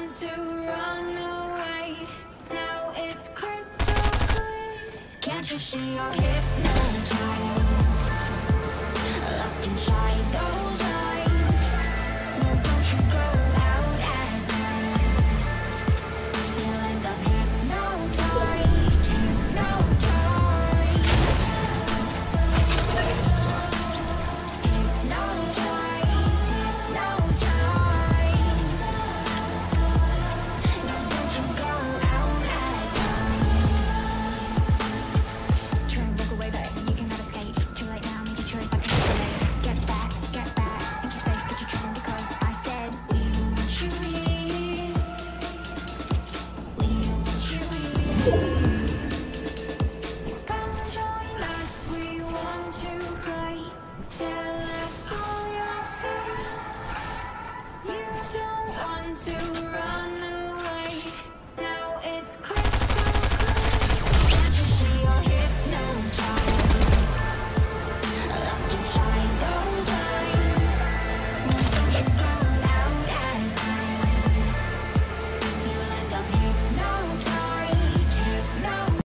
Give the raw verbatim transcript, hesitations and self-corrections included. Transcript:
want to run away. Now it's crystal clear. Can't you see you're hypnotized? Look inside those eyes. No, don't you go out at night. You'll end up hypnotized, hypnotized, hypnotized, hypnotized. No, don't you go out at night. Try and walk away, but you cannot escape. Too late now, make a choice like a delay. Get back, get back. Think you're safe, but you're tripping because I said we want you here. We want you here. Come join us, we want to play. Tell us all your fears. You don't want to run